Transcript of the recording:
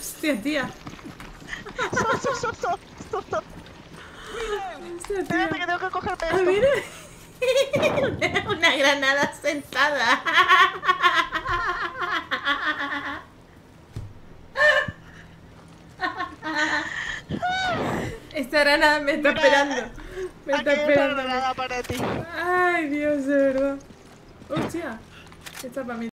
Hostia, tía. Stop. Hostia, Espérate tía. que tengo que cogerte Ah, esto. mira. Una granada sentada. Esta granada me está Mira, esperando. Me está aquí hay otra esperando. granada para ti. Ay, Dios, de verdad. Hostia. Esta para mí.